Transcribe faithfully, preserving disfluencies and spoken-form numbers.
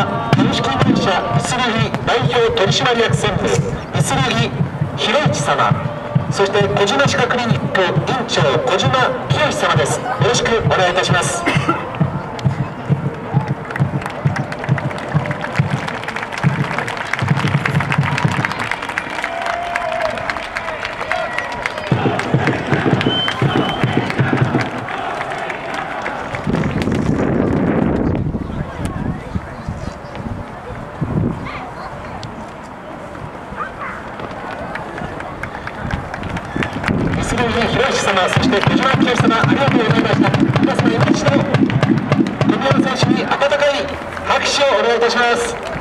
は株式会社いするぎ代表取締役専務いするぎ弘一様、そして小島歯科クリニック院長小島清様です。よろしくお願いいたします。広石様、そして小島清様、ありがとうございました。皆様、今一度、富山選手に温かい拍手をお願いいたします。